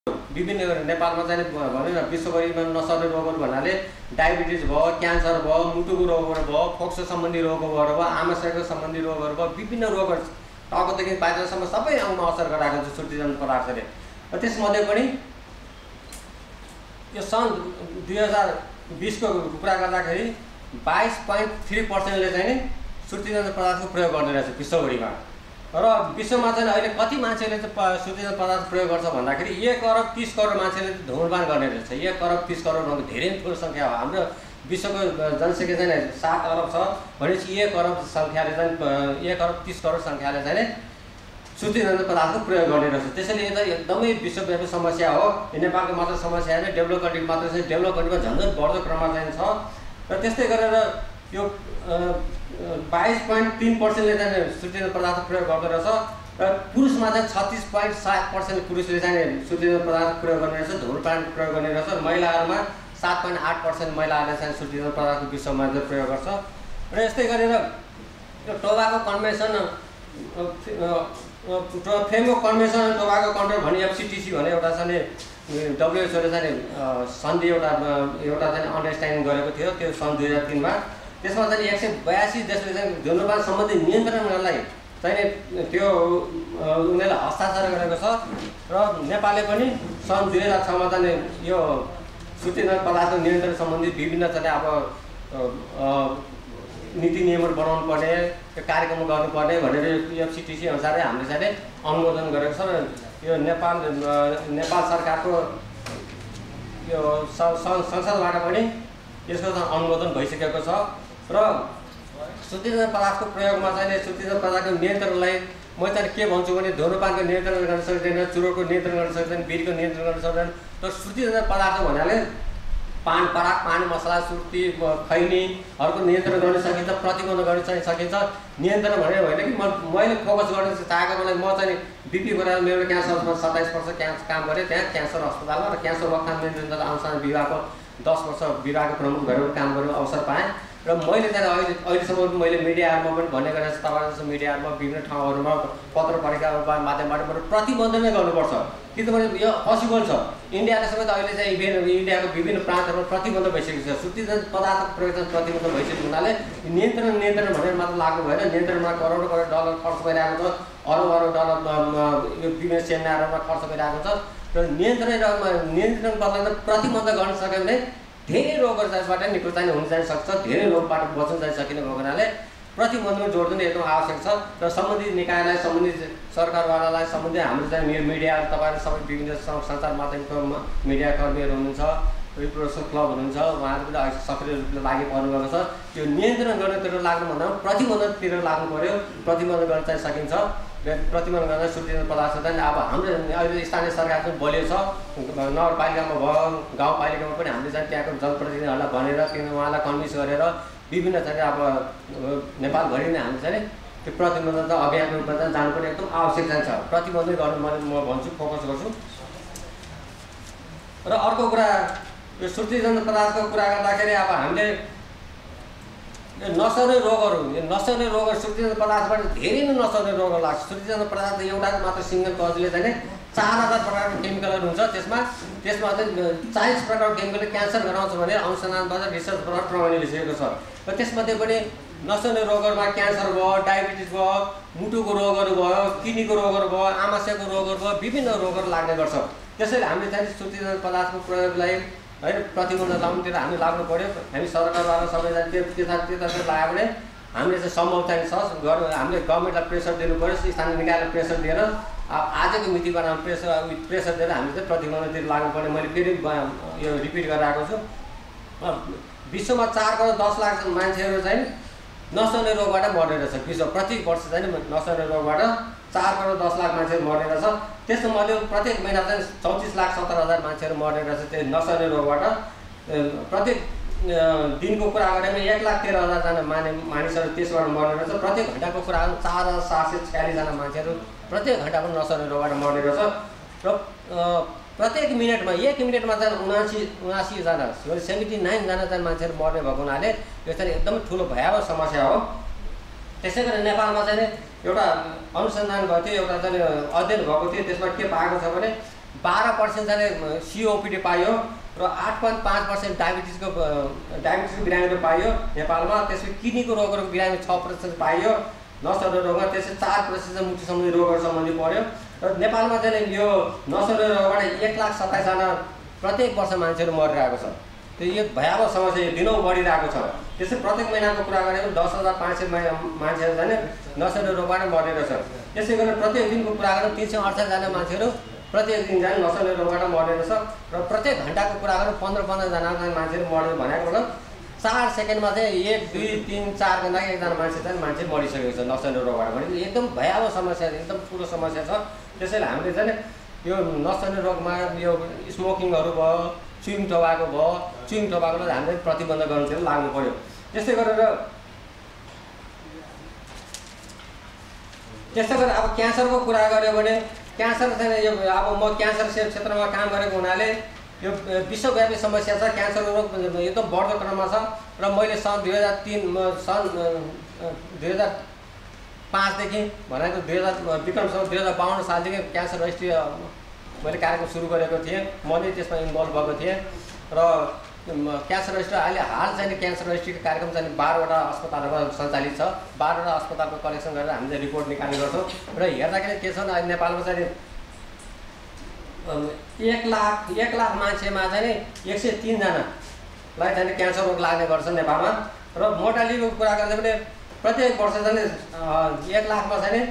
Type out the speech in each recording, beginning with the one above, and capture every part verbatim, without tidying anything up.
विभिन्न नेपालमा चाहिँ भने विश्वभरिमा नसर्ने रोगहरू भन्नाले डायबिटिज भयो, क्यान्सर भयो, मुटुको रोगहरू भयो, फोक्सो सम्बन्धी रोगहरू भयो, आमाशयको सम्बन्धी रोगहरू भयो, विभिन्न रोगहरू टाउकोदेखि पाइलासम्म सबै अङ्गमा असर गराएको छ सुर्तीजन्य पदार्थले। र त्यसमध्ये पनि यो सन् दुई हजार बिसको कुरा गर्दाखेरि बाइस पोइन्ट थ्री पर्सेन्टले चाहिँ सुर्तीजन्य पदार्थको प्रयोग गर्दै रहेछ विश्वभरिमा। र विश्वमा चाहिँ अहिले कति मान्छेले चाहिँ सुर्तीजन्य पदार्थ प्रयोग गर्छ भन्दाखेरि एक अरब तीस करोड मान्छेले धुम्रपान गर्ने रहेछ। एक अरब तीस करोड भन्दा धेरै ठुलो सङ्ख्या हो। हाम्रो विश्वको जनसङ्ख्या चाहिँ सात अरब छ भनेपछि एक अरब सङ्ख्याले चाहिँ एक अरब तीस करोड सङ्ख्याले चाहिँ सुर्तीजन्य पदार्थको प्रयोग गर्ने रहेछ। त्यसैले यो चाहिँ एकदमै विश्वव्यापी समस्या हो। यो नेपालको मात्र समस्या होइन, डेभलप कन्ट्री मात्र चाहिँ डेभलप कन्ट्रीमा झन् झन् बढ्दो क्रममा चाहिँ छ। र त्यस्तै गरेर यो बाइस पोइन्ट तीन पर्सेन्टले चाहिँ सुर्तीजन्य पदार्थ प्रयोग गर्दो रहेछ। र पुरुषमा चाहिँ छत्तिस पोइन्ट सात पर्सेन्ट पुरुषले चाहिँ सुर्तीजन्य पदार्थ प्रयोग गर्ने रहेछ, धुम्रपान प्रयोग गर्ने रहेछ। र महिलाहरूमा सात पोइन्ट आठ पर्सेन्ट महिलाहरूले चाहिँ सुर्तीजन्य पदार्थको विश्वमा प्रयोग गर्छ। र यस्तै गरेर यो tobacco convention framework convention tobacco control भन्ने एफसिटिसी भने एउटा चाहिँ डब्लुएचओले चाहिँ सन्धि एउटा एउटा चाहिँ अन्डरस्ट्यान्डिङ गरेको थियो त्यो सन् दुई हजार तिनमा। त्यसमा चाहिँ एक सय बयासी देशले चाहिँ धुम्रपान सम्बन्धी नियन्त्रण गर्नलाई चाहिँ त्यो उनीहरूले हस्ताक्षर गरेको छ। र नेपालले पनि सन् दुई हजार छमा चाहिँ यो सुर्तीजन्य पदार्थ नियन्त्रण सम्बन्धी विभिन्न चाहिँ अब नीति नियमहरू बनाउनु पर्ने, त्यो कार्यक्रम गर्नुपर्ने भनेर एफसिटिसी अनुसारै हामीले चाहिँ अनुमोदन गरेको छ। र यो नेपाल नेपाल सरकारको यो संसदबाट पनि यसको अनुमोदन भइसकेको छ। र सुर्तीजन्य पदार्थको प्रयोगमा चाहिँ सुर्तीजन्य पदार्थको नियन्त्रणलाई म चाहिँ के भन्छु भने धुम्रपानको नियन्त्रण गर्न सक्दैन, चुरोटको नियन्त्रण गर्न सक्दैन, बिडीको नियन्त्रण गर्न सक्दैन। तर सुर्तीजन्य पदार्थ भन्नाले पान पराग, पान मसला, सुर्ती, खैनीहरूको नियन्त्रण गर्न सकिन्छ, प्रतिबन्ध गर्न चाहिँ सकिन्छ। नियन्त्रण भनेर होइन कि म मैले फोकस गर्न चाहेको बेला म चाहिँ बिपी बनाएर मेरो क्यान्सरमा सत्ताइस वर्ष क्यान्सर काम गरेँ त्यहाँ क्यान्सर अस्पतालमा। र क्यान्सर रोकथाम नियन्त्रण तथा अनुसन्धान विभागको दस वर्ष विभागको प्रमुख भएर काम गर्नु अवसर पाएँ। र मैले चाहिँ अहिले अहिलेसम्म मैले मिडियाहरूमा पनि भन्ने गरेको छु, तपाईँ जस्तो मिडियाहरूमा विभिन्न ठाउँहरूमा पत्र पत्रिकाको माध्यमबाट प्रतिबन्ध नै गर्नुपर्छ किनभने यो पोसिबल छ। इन्डियाले समेत अहिले चाहिँ इभेन इन्डियाको विभिन्न प्रान्तहरूमा प्रतिबन्ध भइसकेको छ। सुर्तीजन्य पदार्थको प्रयोग प्रतिबन्ध भइसकेको हुनाले नियन्त्रण नियन्त्रण भनेर मात्र लाग्नु भएन। नियन्त्रणमा करोड करोड डलर खर्च भइरहेको छ, अरब अरब डलर यो विभिन्न सेमिनारहरूमा खर्च भइरहेको छ। र नियन्त्रण नियन्त्रण बदलाएर प्रतिबन्ध गर्न सक्यो भने धेरै रोगहरू त्यसबाट निको चाहिँ हुन चाहिँ सक्छ, धेरै रोगबाट बच्न चाहिँ सकिने भएको हुनाले प्रतिबन्धमा जोड दिनु एकदम आवश्यक छ। र सम्बन्धित निकायलाई, सम्बन्धित सरकारवालालाई, सम्बन्धित हाम्रो चाहिँ मिडिया तपाईँहरू सबै विभिन्न सञ्चार माध्यमको मिडियाकर्मीहरू हुनुहुन्छ, रिप्रोडक्सन क्लब हुनुहुन्छ, उहाँहरू पनि अहिले सक्रिय रूपले लागि पर्नुभएको छ। त्यो नियन्त्रण गर्नेतिर लाग्नुभन्दा प्रतिबन्धतिर लाग्नु पऱ्यो। प्रतिबन्ध गर्न चाहिँ सकिन्छ। प्रतिबन्ध गर्न सुर्तीजन्य पदार्थ चाहिँ अब हाम्रो अहिले स्थानीय सरकार पनि बलियो छ। नगरपालिकामा भयो, गाउँपालिकामा पनि हामीले चाहिँ त्यहाँको जनप्रतिनिधिहरूलाई भनेर किन उहाँलाई कन्भिन्स गरेर विभिन्न चाहिँ अब नेपालभरि नै हामीले चाहिँ त्यो प्रतिबन्ध अभियानको रूपमा चाहिँ जानुपर्ने एकदम आवश्यक चाहिँ छ। प्रतिबन्ध गर्नु म भन्छु, फोकस गर्छु। र अर्को कुरा यो सुर्तीजन्य पदार्थको कुरा गर्दाखेरि अब हामीले नसर्ने रोगहरू नसर्ने रोगहरू सुर्तीजन्य पदार्थबाट धेरै नै नसर्ने रोगहरू लाग्छ। सुर्तीजन्य पदार्थ एउटा मात्र सिङ्गल कजले चाहिँ चार हजार प्रकारको केमिकलहरू हुन्छ। त्यसमा त्यसमा चाहिँ चालिस प्रकारको केमिकलले क्यान्सर गराउँछ भने अनुसन्धानबाट रिसर्चबाट प्रमाणित भइसकेको छ। र त्यसमध्ये पनि नसर्ने रोगहरूमा क्यान्सर भयो, डायबिटिज भयो, मुटुको रोगहरू भयो, किडनीको रोगहरू भयो, आमाशयको रोगहरू भयो, विभिन्न रोगहरू लाग्ने गर्छ। त्यसैले हामीले चाहिँ सुर्तीजन्य पदार्थको प्रयोगलाई होइन प्रतिबन्ध लाउनुतिर हामी लाग्नु पऱ्यो। हामी सरकारवाला सबैजना त्यो त्यता त्यतातिर लाग्यो भने हामीले चाहिँ सम्भव चाहिँ छ गर्नु। हामीले गभर्मेन्टलाई प्रेसर दिनु पऱ्यो, स्थानीय निकायलाई प्रेसर दिएर आजको मिति बनाउनु प्रेसर प्रेसर दिएर हामीले चाहिँ प्रतिबन्धतिर लाग्नुपर्ने। मैले फेरि यो रिपिट गरेर आएको छु। विश्वमा चार करोड दस लाख मान्छेहरू चाहिँ नसर्ने रोगबाट मर्ने रहेछ। विश्व प्रति वर्ष चाहिँ नसर्ने रोगबाट चार करोड दस लाख मान्छेहरू मर्ने रहेछ। त्यसमध्ये प्रत्येक महिना चाहिँ चौतिस लाख सत्तर हजार मान्छेहरू मर्ने रहेछ त्यो नसर्ने रोगबाट। प्रत्येक दिनको कुरा गऱ्यो भने एक लाख तेह्र हजारजना माने मानिसहरू त्यसबाट मर्ने रहेछ। प्रत्येक घन्टाको कुरा गर्नु चार हजार सात सय छयालिसजना मान्छेहरू प्रत्येक घन्टा पनि नसर्ने रोगबाट मर्ने रहेछ। र प्रत्येक मिनटमा एक मिनटमा चाहिँ उनासी उनासीजना सेभेन्टी नाइनजना चाहिँ मान्छेहरू मर्ने भएको हुनाले यो चाहिँ एकदमै ठुलो भयावह समस्या हो। त्यसै गरी नेपालमा चाहिँ एउटा अनुसन्धान भएको थियो, एउटा चाहिँ अध्ययन भएको थियो। त्यसमा के पाएको छ भने बाह्र पर्सेन्ट चाहिँ सिओपिडी पाइयो र आठ पोइन्ट पाँच पर्सेन्ट डायबिटिजको डायबिटिजको बिरामीहरू पाइयो नेपालमा। त्यसपछि किडनीको रोगहरूको बिरामी छ प्रतिशत पाइयो नसर्ने रोगमा। त्यसपछि चार प्रतिशत चाहिँ मुटु सम्बन्धी रोगहरू सम्बन्धी पढ्यो र नेपालमा चाहिँ यो नसर्ने रोगबाट एक लाख सत्ताइसजना प्रत्येक वर्ष मान्छेहरू मरिरहेको छ। त्यो एक भयावह समस्या यो दिनौँ बढिरहेको छ। त्यसै प्रत्येक महिनाको कुरा गरेको दस हजार पाँच सय मान्छेहरू चाहिँ नसर्ने रोगबाट मरेको छ। त्यसै गरी प्रत्येक दिनको कुरा गरौँ तीन सय अडसठीजना मान्छेहरू प्रत्येक दिन जाने नसर्ने रोगबाट मरेको छ र प्रत्येक घन्टाको कुरा गरौँ पन्ध्र पन्ध्रजना मान्छेहरू मर्यो भनेको मतलब चार सेकेन्डमा चाहिँ एक दुई तिन चार घन्टा एकजना मान्छे चाहिँ मान्छे मरिसकेको छ नसर्ने रोगबाट। भनेको एकदम भयावह समस्या एकदम ठुलो समस्या छ। त्यसैले हामीले चाहिँ यो नसर्ने रोगमा यो स्मोकिङहरू भयो चुइङ टोबाको भयो चुइङ टोबाकोलाई हामीले प्रतिबन्ध गर्नुतिर लाग्नु पर्यो। त्यस्तै गरेर त्यस्तै गरेर अब क्यान्सरको कुरा गऱ्यो भने क्यान्सर चाहिँ यो अब म क्यान्सर क्षेत्रमा काम गरेको हुनाले यो विश्वव्यापी समस्या छ। क्यान्सर रोग एकदम बढ्दो क्रममा छ र मैले सन् दुई हजार तिन सन् दुई हजार पाँचदेखि भनेको दुई हजार विक्रमसँग दुई हजार बाहन्न सालदेखि क्यान्सर रजिस्ट्री मैले कार्यक्रम सुरु गरेको थिएँ। म नै त्यसमा इन्भल्भ भएको थिएँ र क्यान्सर रजिस्ट्री अहिले हाल चाहिँ क्यान्सर रजिस्ट्रीको कार्यक्रम चाहिँ बाह्रवटा अस्पतालमा सञ्चालित छ। बाह्रवटा अस्पतालको कलेक्सन गरेर हामीले रिपोर्ट निकाल्ने गर्छौँ र हेर्दाखेरि के छ भने अहिले नेपालमा चाहिँ एक लाख एक लाख मान्छेमा चाहिँ एक सय तिनजनालाई चाहिँ क्यान्सर रोग लाग्ने गर्छ नेपालमा। र मोर्टालिटीको कुरा गर्दा पनि प्रत्येक वर्ष चाहिँ एक लाखमा चाहिँ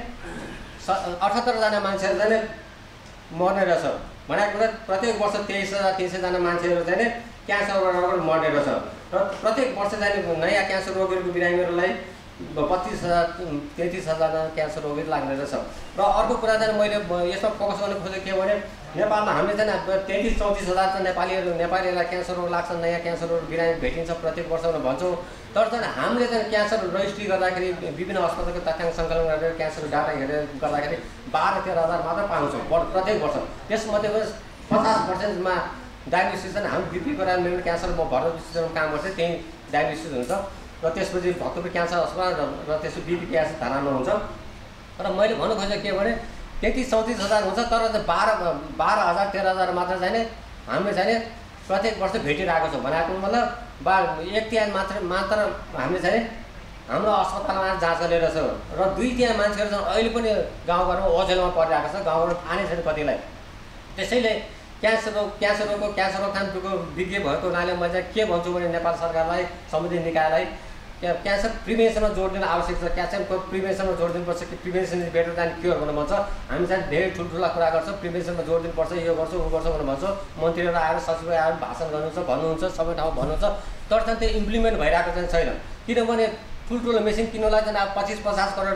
अठहत्तरजना मान्छेहरू चाहिँ मर्ने रहेछ। भनेको प्रत्येक वर्ष तेइस हजार तिन सयजना मान्छेहरू चाहिँ क्यान्सरबाट मर्ने रहेछ र प्रत्येक वर्ष चाहिँ नयाँ क्यान्सर रोगीहरूको बिरामीहरूलाई पच्चिस हजार तेत्तिस हजार क्यान्सर रोगी लाग्ने रहेछ। र अर्को कुरा चाहिँ मैले यसमा फोकस गर्न खोजेको के भने नेपालमा हामीले चाहिँ तेत्तिस चौतिस हजार चाहिँ नेपालीहरू नेपालीहरूलाई क्यान्सर रोग लाग्छ नयाँ क्यान्सर रोग बिरामी भेटिन्छ प्रत्येक वर्ष भन्छौँ। तर चाहिँ हामीले चाहिँ क्यान्सर रजिस्ट्री गर्दाखेरि विभिन्न अस्पतालको तथ्याङ्क सङ्कलन गरेर क्यान्सर डाटा हेरेर गर्दाखेरि बाह्र तेह्र हजार मात्र पाउँछौँ प्रत्येक वर्ष। त्यसमध्ये पचास पर्सेन्टमा डायग्नोसिस चाहिँ हामी बिपी गराएर मेरो क्यान्सर म भरत विश्वमा काम गर्थेँ त्यहीँ डायग्नोसिस हुन्छ र त्यसपछि भक्तपुर क्यान्सर अस्पताल र त्यसको बिपी क्यान्सर धरानमा हुन्छ। र मैले भन्नु खोजेको के भने तेत्तिस चौतिस हजार हुन्छ तर चाहिँ बाह्र बाह्र हजार तेह्र हजार मात्र चाहिँ हामीले चाहिँ प्रत्येक वर्ष भेटिरहेको छौँ। भनेको मतलब बा एक तिहाई मात्र मात्र हामीले चाहिँ हाम्रो अस्पतालमा जाँच गर्ने रहेछ र दुई तिहाई मान्छेहरू चाहिँ अहिले पनि गाउँघरमा ओझेलमा परिरहेको छ गाउँघरमा आने छैन कतिलाई। त्यसैले क्यान्सर रोग क्यान्सर रोगको क्यान्सर रोकथामको विज्ञ भएको हुनाले म चाहिँ के भन्छु भने नेपाल सरकारलाई सम्बन्धित निकायलाई क्यान्सर प्रिभेन्सनमा जोड दिन आवश्यक छ। क्यान्सरको प्रिभेन्सनमा जोड दिनुपर्छ कि prevention is better than cure भनेर भन्छ। हामी चाहिँ धेरै ठुल्ठुला कुरा गर्छौँ प्रिभेन्सनमा जोड दिनुपर्छ यो गर्छ ऊ गर्छ भनेर भन्छौँ। मन्त्रीहरू आएर सचिव आएर भाषण गर्नुहुन्छ भन्नुहुन्छ सबै ठाउँमा भन्नुहुन्छ तर चाहिँ त्यो इम्प्लिमेन्ट भइरहेको चाहिँ छैन। किनभने ठुल्ठुलो मेसिन किन्नुलाई चाहिँ अब पच्चिस पचास करोड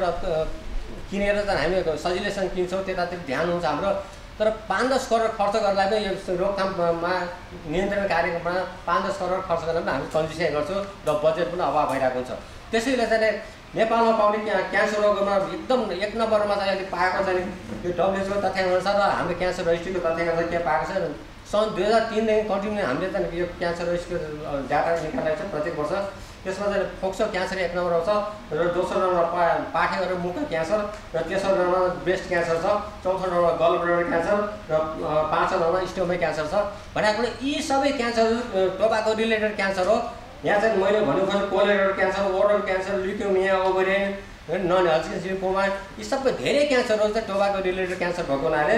किनेर चाहिँ हामी सजिलैसँग किन्छौँ त्यतातिर ध्यान हुन्छ हाम्रो। तर पाँच दस करोड खर्च गर्दा पनि यो रोकथाममा नियन्त्रण कार्यक्रममा पाँच दस करोड खर्च गर्दा पनि हामी कन्जुसिया गर्छौँ र बजेट पनि अभाव भइरहेको हुन्छ। त्यसैले चाहिँ नेपालमा पाउने क्यान्सर रोगमा एकदम एक नम्बरमा चाहिँ अहिले पाएको चाहिँ यो डब्ल्युएचओको तथ्याङ्कअनुसार र हाम्रो क्यान्सर रजिस्ट्रीको तथ्याङ्कअनुसार के पाएको छ सन् दुई हजार तिनदेखि कन्टिन्यू हामीले चाहिँ यो क्यान्सर रजिस्ट्रीको डाटा निकालेको छ प्रत्येक वर्ष। त्यसमा चाहिँ फोक्सो क्यान्सर एक नम्बर आउँछ र दोस्रो नम्बरमा पा पाठेघर मुख क्यान्सर र तेस्रो नम्बरमा ब्रेस्ट क्यान्सर छ चौथो नम्बरमा गल ब्लाडर क्यान्सर र पाँचौँ नम्बरमा स्टोमक क्यान्सर छ। भनेको यी सबै क्यान्सर टोबाको रिलेटेड क्यान्सर हो। यहाँ चाहिँ मैले भन्नु खोजेँ colorectal cancer oral cancer leukaemia ovarian non Hodgkin's lymphoma यी सबै धेरै क्यान्सरहरू चाहिँ टोबाको रिलेटेड क्यान्सर भएको हुनाले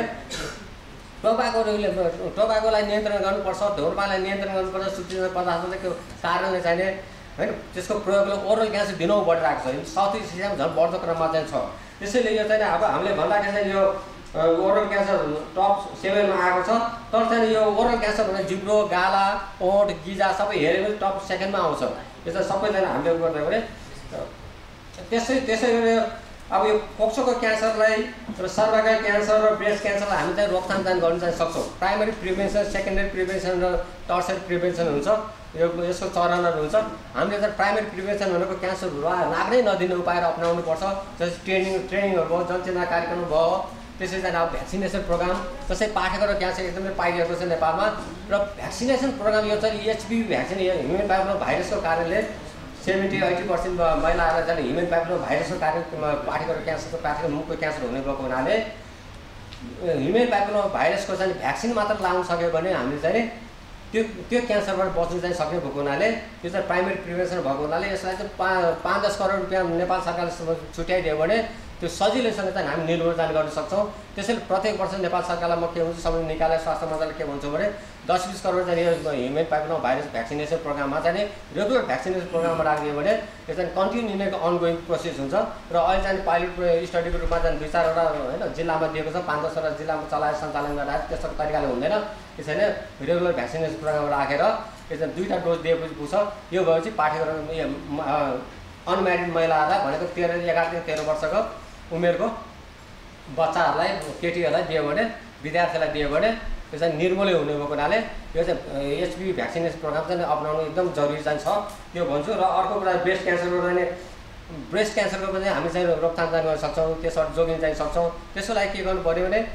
टोबाको टोबाकोलाई नियन्त्रण गर्नुपर्छ धुम्रपानलाई नियन्त्रण गर्नुपर्छ सुत्रिने पदार्थको कारणले चाहिने हैन त्यसको प्रयोगले ओरल क्यान्सर दिनौँ बढिरहेको छ। साउथ इस्ट एसियामा झन् बढ्दो क्रममा चाहिँ छ। त्यसैले यो चाहिँ अब हामीले भन्दाखेरि चाहिँ यो ओरल क्यान्सर टप सेभेनमा आएको छ तर चाहिँ यो ओरल क्यान्सर भने जिब्रो गाला ओठ गिजा सबै हेऱ्यो भने टप सेकेन्डमा आउँछ। यो चाहिँ सबैजना हामीले गर्दा भने त्यसै त्यसै गरी अब यो फोक्सोको क्यान्सरलाई र सर्भाइकल क्यान्सर र ब्रेस्ट क्यान्सरलाई हामी चाहिँ रोकथाम चाहिँ गर्न चाहिँ सक्छौँ। प्राइमरी प्रिभेन्सन सेकेन्डरी प्रिभेन्सन र टर्सरी प्रिभेन्सन हुन्छ यो यसको चरणहरू हुन्छ। हामीले चाहिँ प्राइमरी प्रिभेन्सन भनेको क्यान्सर लाग्नै नदिने उपायहरू अप्नाउनुपर्छ जस्तै ट्रेनिङ ट्रेनिङहरू भयो जनचेतना कार्यक्रम भयो त्यसै चाहिँ अब भ्याक्सिनेसन प्रोग्राम जस्तै पाठेघर क्यान्सर एकदमै पाइरहेको छ नेपालमा र भ्याक्सिनेसन प्रोग्राम यो चाहिँ एचपिभी भ्याक्सिन ह्युमन पाइपलो भाइरसको कारणले सेभेन्टी एट्टी पर्सेन्ट महिलाहरूलाई चाहिँ ह्युमन पाइपलो भाइरसको कारण पाठेघर क्यान्सरको पाठेघर मुखको क्यान्सर हुने गएको हुनाले ह्युमेन प्यापिलोमा भाइरसको चाहिँ भ्याक्सिन मात्र लाउन सक्यो भने हामीले चाहिँ त्यो त्यो क्यान्सरबाट बच्नु चाहिँ सक्ने भएको हुनाले त्यो चाहिँ प्राइमेरी प्रिभेन्सन भएको हुनाले यसलाई चाहिँ पा पाँच दस करोड रुपियाँ नेपाल सरकारले छुट्याइदियो भने त्यो सजिलैसँग चाहिँ हामी निर्वहन गर्न सक्छौँ। त्यसैले प्रत्येक वर्ष नेपाल सरकारलाई म के हुन्छ सबै निकायलाई स्वास्थ्य मन्त्रालयले के भन्छौँ भने दस बिस करोड चाहिँ यो ह्युमेन प्यापिलोमा भाइरस भ्याक्सिनेसन प्रोग्राममा चाहिँ रेगुलर भ्याक्सिनेसन प्रोग्राममा राखिदियो भने यो चाहिँ कन्टिन्यू नै अनगोइङ प्रोसेस हुन्छ र अहिले चाहिँ पाइलट स्टडीको रूपमा चाहिँ दुई चारवटा होइन जिल्लामा दिएको छ, पाँच दसवटा जिल्लामा चलाएर सञ्चालन गरेर त्यस्तो तरिकाले हुँदैन। त्यसैले रेगुलर भ्याक्सिनेसन प्रोग्राममा राखेर यो चाहिँ दुईवटा डोज दिएपछि पुग्छ। यो भएपछि पाठ्यक्रम अनम्यारिड महिलाहरूलाई भनेको तेह्र एघारदेखि तेह्र वर्षको उमेरको बच्चाहरूलाई केटीहरूलाई दियो भने विद्यार्थीलाई दियो भने त्यो चाहिँ निर्मूलै हुने भएको हुनाले यो चाहिँ एचपिभी भ्याक्सिनेसन प्रोग्राम चाहिँ अपनाउनु एकदम जरुरी चाहिँ छ त्यो भन्छु। र अर्को कुरा ब्रेस्ट क्यान्सरको चाहिँ ब्रेस्ट क्यान्सरको पनि हामी चाहिँ रोकथाम चाहिँ गर्न सक्छौँ, त्यसबाट जोगिन चाहिँ सक्छौँ। त्यसको लागि के गर्नु पऱ्यो भने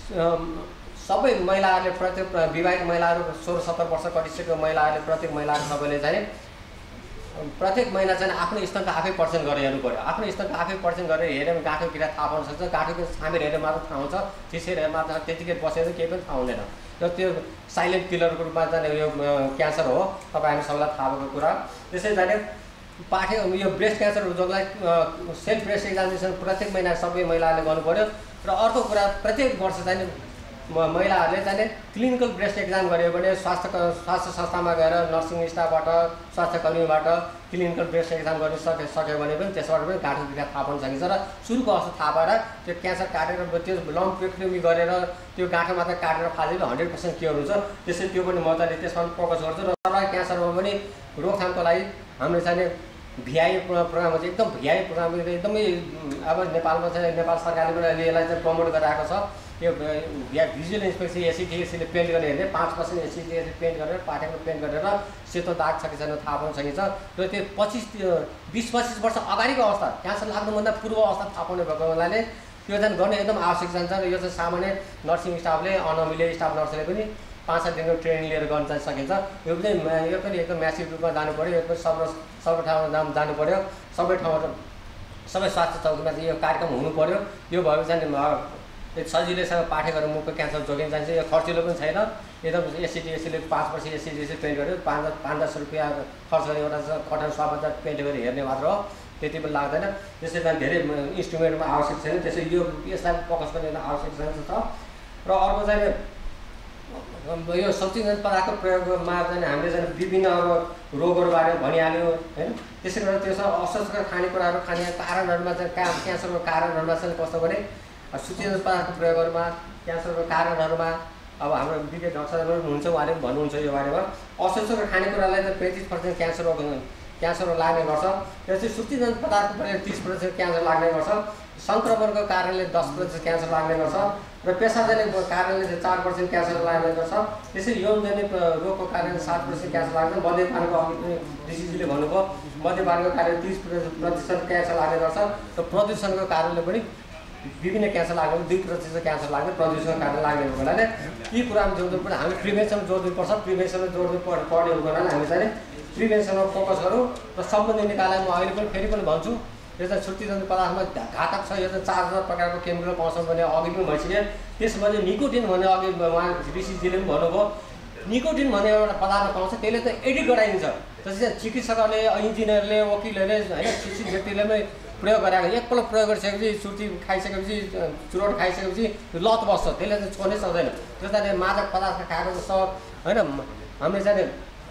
सबै महिलाहरूले प्रत्येक विवाहित महिलाहरू सोह्र सत्तर वर्ष कटिसकेको महिलाहरूले प्रत्येक महिलाहरू सबैले चाहिँ प्रत्येक महिना चाहिँ आफ्नो स्तनको आफै परीक्षण गरेर हेर्नु पऱ्यो। आफ्नो स्तनको आफै परीक्षण गरेर हेऱ्यो भने गाँठो किरा थाहा पाउन सक्छ। गाँठोको छामेर हेरेर मात्र थाहा हुन्छ, थिचेर हेरेर मात्र त्यतिकै बसेर केही पनि थाहा हुँदैन। र त्यो साइलेन्ट किलरको रूपमा चाहिँ यो क्यान्सर हो, तपाईँ हामी सबैलाई थाहा भएको कुरा। त्यसै जाने पाठ्य यो ब्रेस्ट क्यान्सर जसलाई सेल्फ ब्रेस्ट एक्जामिनेसन प्रत्येक महिना सबै महिलाहरूले गर्नु पऱ्यो। र अर्को कुरा प्रत्येक वर्ष चाहिँ महिलाहरूले चाहिँ क्लिनिकल ब्रेस्ट एक्जाम गऱ्यो भने स्वास्थ्य स्वास्थ्य संस्थामा गएर नर्सिङ स्टाफबाट स्वास्थ्य कर्मीबाट क्लिनिकल ब्रेस्ट एक्जाम गर्न सके सक्यो भने पनि त्यसबाट पनि गाँठो किरा थाहा पाउन सकिन्छ। र सुरुको अवस्था थाहा पाएर त्यो क्यान्सर काटेर त्यो लम्पेक्टोमी गरेर त्यो गाँठो मात्र काटेर फालेर हन्ड्रेड पर्सेन्ट क्योर हुन्छ। त्यसै त्यो पनि मजाले त्यसमा फोकस गर्छु। र सर्वाइकल क्यान्सरमा पनि रोकथामको लागि हामीले चाहिँ भिआई प्रोग्राम चाहिँ एकदम भिआई प्रोग्राम एकदमै अब नेपालमा चाहिँ नेपाल सरकारले पनि यसलाई चाहिँ प्रमोट गरिरहेको छ। यो भिजुअल इन्सपेक्सन एसिडिएसीले पेन्ट गरेर हेर्ने पाँच पर्सेन्ट एसिडिएसी पेन्ट गरेर पाठेको पेन्ट गरेर सेतो दाग छ कि छैन थाहा पाउन सकिन्छ। र त्यो पच्चिस बिस पच्चिस वर्ष अगाडिको अवस्था क्यान्सर लाग्नुभन्दा पूर्व अवस्था थाहा पाउने भएको हुनाले त्यो चाहिँ गर्न एकदम आवश्यक जान्छ। र यो चाहिँ सामान्य नर्सिङ स्टाफले अनमिले स्टाफ नर्सले पनि पाँच सात दिनको ट्रेनिङ लिएर गर्न चाहिँ सकिन्छ। यो पनि यो पनि एकदम म्यासिभ रूपमा जानु पऱ्यो। यो पनि सब सबै ठाउँमा जानु पऱ्यो। सबै ठाउँमा सबै स्वास्थ्य चौकीमा चाहिँ यो कार्यक्रम हुनु पऱ्यो। यो भयो चाहिँ सजिलैसँग पाठ्यक्रम मुखको क्यान्सर जोगिन जान्छ। यो खर्चिलो पनि छैन, एकदम एसिडिएसीले पाँच पर्सेन्ट एसिडिएसी पेन्ट गरेर पाँच पाँच दस रुपियाँ खर्च गरेर एउटा कटन स्वाबजार पेन्ट गरेर हेर्ने मात्र हो, त्यति पनि लाग्दैन। त्यसै कारण धेरै इन्स्ट्रुमेन्टमा आवश्यक छैन, त्यसै यो यसलाई फोकस गर्ने आवश्यक छ। र अर्को चाहिँ यो शक्तिजनक पदार्थको प्रयोगमा चाहिँ हामीले चाहिँ विभिन्न अब रोगहरूबारे भनिहाल्यो होइन। त्यसै गरेर त्यसमा अस्वास्थ्यकर खानेकुराहरू खाने कारणहरूमा चाहिँ का क्यान्सरको कारणहरूमा चाहिँ कस्तो भने सूचीजनक पदार्थको प्रयोगहरूमा क्यान्सरको कारणहरूमा अब हाम्रो विज्ञ डाक्टरहरू हुनुहुन्छ, उहाँले पनि भन्नुहुन्छ यो बारेमा। अस्वास्थ्यकर खानेकुरालाई चाहिँ पैँतिस पर्सेन्ट क्यान्सर क्यान्सर लाग्ने गर्छ। त्यसपछि सूचीजनक पदार्थको प्रयोग तिस प्रतिशत क्यान्सर लाग्ने गर्छ। सङ्क्रमणको कारणले दस प्रतिशत क्यान्सर लाग्ने गर्छ। र पेसाजनिक कारणले चाहिँ चार पर्सेन्ट क्यान्सर लाग्ने गर्छ। त्यसरी यौनजनित रोगको कारणले सात प्रतिशत क्यान्सर लाग्छ। मध्यपानको अघि डिसिजले भन्नुभयो मध्यपानको कारणले तिस प्रतिशत क्यान्सर लाग्ने गर्छ। र प्रदूषणको कारणले पनि विभिन्न क्यान्सर लाग्ने दुई प्रतिशत क्यान्सर लाग्ने प्रदूषणको कारण लाग्ने भएको हुनाले यी कुरामा जोड्नु पनि हामी प्रिभेन्सन जोड्नुपर्छ। प्रिभेन्सनमा जोड्नु पर्ने भएको हुनाले हामी चाहिँ प्रिभेन्सनमा फोकस गरौँ। र सम्बन्धित निकायलाई म अहिले पनि फेरि पनि भन्छु यो चाहिँ सूचीजन्य पदार्थमा घातक छ। यो चाहिँ चार हजार प्रकारको केमिकल पाउँछ भने अघि पनि भइसक्यो। त्यसपछि निकोटिन भन्ने अघि उहाँ ऋषिजीले पनि भन्नुभयो निकोटिन भन्ने एउटा पदार्थ पाउँछ, त्यसले चाहिँ एडिट गराइदिन्छ। त्यसै चिकित्सकहरूले इन्जिनियरले वकिलहरूले होइन शिक्षित व्यक्तिले पनि प्रयोग गरेको एकपल्ट प्रयोग गरिसकेपछि सुर्ती खाइसकेपछि चुरोट खाइसकेपछि लत बस्छ, त्यसले चाहिँ छोड्नै सक्दैन। त्यो चाहिँ मादक पदार्थ खाएको जस्तो होइन हामीले चाहिँ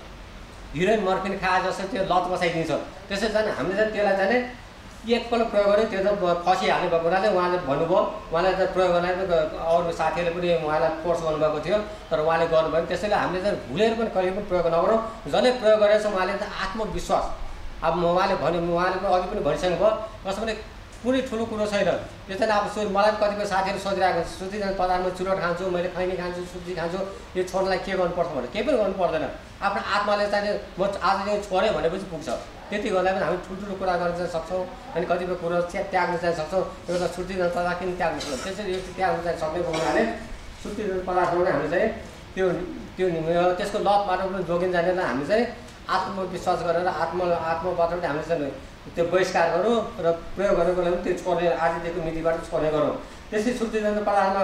हिरोइन मर्फिन खाए जस्तो त्यो लत बसाइदिन्छ। त्यसै चाहिँ हामीले चाहिँ त्यसलाई चाहिँ एकपल्ट प्रयोग गऱ्यो त्यो चाहिँ फसिहाल्ने भएको हुनाले उहाँले भन्नुभयो उहाँलाई चाहिँ प्रयोग गर्न अरू साथीहरूले पनि उहाँलाई फोर्स गर्नुभएको थियो तर उहाँले गर्नुभयो। त्यसैले हामीले चाहिँ भुलेर पनि कहिले पनि प्रयोग नगरौँ। जसले प्रयोग गरेर चाहिँ उहाँले चाहिँ आत्मविश्वास अब उहाँले भन्यो उहाँले पनि अघि पनि भनिसक्नु भयो जस्तो पनि कुनै ठुलो कुरो छैन। यो चाहिँ अब सो मलाई कतिपय साथीहरू सोधिरहेको छ सूचीजन्य पदार्थमा चुरोट खान्छु, मैले खैनी खान्छु, सुब्जी खान्छु, यो छोड्नलाई के गर्नुपर्छ भने केही पनि गर्नु पर्दैन। आफ्नो आत्माले चाहिँ म आज चाहिँ छोडेँ भनेपछि पुग्छ। त्यति गर्दा पनि हामी ठुल्ठुलो कुरा गर्न चाहिँ सक्छौँ अनि कतिपय कुरो त्याग्न चाहिँ सक्छौँ। एउटा सूचीजन्य पदार्थ किन त्याग्नु सक्छौँ त्यसरी यो त्याग्नु चाहिँ सक्ने हुनाले सूचीजन्य पदार्थमा पनि हामी चाहिँ त्यो त्यो त्यसको लतबाट पनि जोगिन जानेर हामी चाहिँ आत्मविश्वास गरेर आत्म आत्मबाट पनि हामीले चाहिँ त्यो बहिष्कार गरौँ र प्रयोग गर्नुको लागि त्यो छोड्ने आजदेखि मितिबाट छोड्ने गरौँ। त्यसै सूचीजन्य पदार्थमा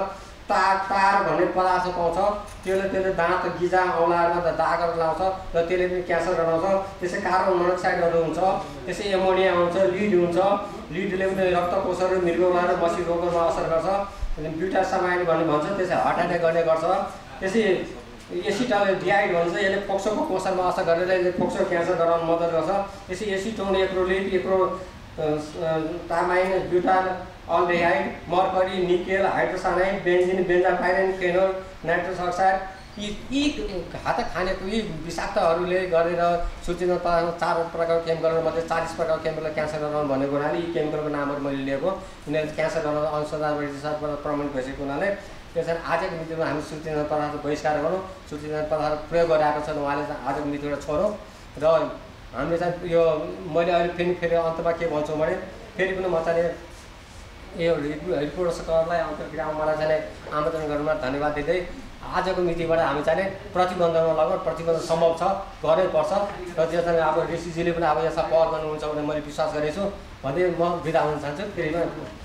तार तार भन्ने पदार्थ पाउँछ त्यसले त्यसले दाँत गिजा औँलाहरूमा त दागहरू लाउँछ र त्यसले पनि क्यान्सर गराउँछ। त्यसै कार्बन मोनोक्साइडहरू हुन्छ, त्यसै एमोनिया आउँछ, लिड हुन्छ, लिडले पनि रक्तकोशहरू मृगौला र मसी रोगहरूमा असर गर्छ। ब्युटासामाइन भन्ने भन्छ त्यसै हार्ट एट्याक गर्ने गर्छ। त्यसै एसिटल डिहाइड भन्छ यसले फोक्सोको कोषमा असर गरेर यसले फोक्सो क्यान्सर गराउन मद्दत गर्छ। त्यसै एसिटोन एक्रोलिक एक्रो टामाइन butyl aldehyde mercury nickel hydrocyanide benzene benzopyrene phenol nitrous oxide यी यी घातक खानेको यी विषाक्तहरूले गरेर सूचीमा चार प्रकारको केमिकलहरूमध्ये चालिस प्रकारको केमिकल क्यान्सर गराउनु भनेको हुनाले यी केमिकलको नामहरू मैले लिएको यिनीहरू क्यान्सर गराउन अनुसन्धान प्रमाणित भइसकेको हुनाले त्यसरी आजको मितिमा हामी सूचीजन्य पदार्थ बहिष्कार गरौँ, सूचीजन्य पदार्थ प्रयोग गरिरहेको छन् उहाँले आजको मितिबाट छोडौँ। र हामीले चाहिँ यो मैले अहिले फेरि फेरि अन्तमा के भन्छु भने फेरि पनि म चाहिँ यो रिपोर्टर्सहरूलाई अन्तर्क्रियामा मलाई चाहिँ आमन्त्रण गर्नुमा धन्यवाद दिँदै आजको मितिबाट हामी चाहिँ प्रतिबन्धमा लगौँ, प्रतिबन्ध सम्भव छ गर्नै पर्छ र त्यो चाहिँ अब ऋषिजीले पनि अब यसमा पहल गर्नुहुन्छ भने मैले विश्वास गरेको छु भन्दै म बिदा हुन चाहन्छु। फेरि